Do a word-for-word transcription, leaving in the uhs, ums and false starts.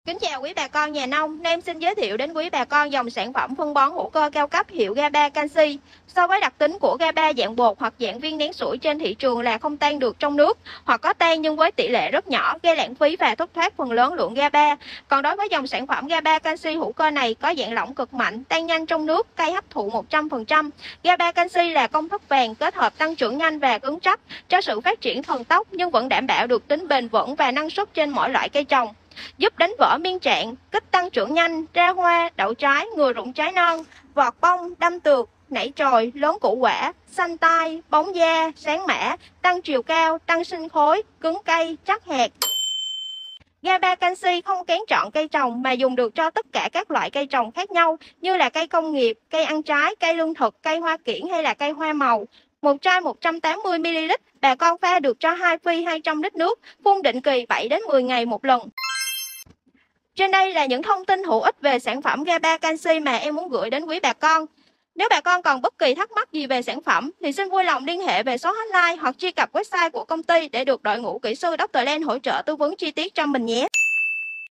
Kính chào quý bà con nhà nông, nay em xin giới thiệu đến quý bà con dòng sản phẩm phân bón hữu cơ cao cấp hiệu GABA Canxi. So với đặc tính của GABA dạng bột hoặc dạng viên nén sủi trên thị trường là không tan được trong nước, hoặc có tan nhưng với tỷ lệ rất nhỏ, gây lãng phí và thất thoát phần lớn lượng GABA. Còn đối với dòng sản phẩm GABA Canxi hữu cơ này có dạng lỏng cực mạnh, tan nhanh trong nước, cây hấp thụ một trăm phần trăm. GABA Canxi là công thức vàng kết hợp tăng trưởng nhanh và cứng chắc cho sự phát triển thần tốc nhưng vẫn đảm bảo được tính bền vững và năng suất trên mỗi loại cây trồng, giúp đánh vỡ miên trạng, kích tăng trưởng nhanh, ra hoa, đậu trái, ngừa rụng trái non, vọt bông, đâm tược, nảy trồi, lớn củ quả, xanh tai, bóng da, sáng mã, tăng chiều cao, tăng sinh khối, cứng cây, chắc hạt. GABA Canxi không kén chọn cây trồng mà dùng được cho tất cả các loại cây trồng khác nhau như là cây công nghiệp, cây ăn trái, cây lương thực, cây hoa kiển hay là cây hoa màu. Một chai một trăm tám mươi mi li lít, bà con pha được cho hai phi hai trăm lít nước, phun định kỳ bảy đến mười ngày một lần. Trên đây là những thông tin hữu ích về sản phẩm GABA Canxi mà em muốn gửi đến quý bà con. Nếu bà con còn bất kỳ thắc mắc gì về sản phẩm thì xin vui lòng liên hệ về số hotline hoặc truy cập website của công ty để được đội ngũ kỹ sư Doctor Land hỗ trợ tư vấn chi tiết cho mình nhé.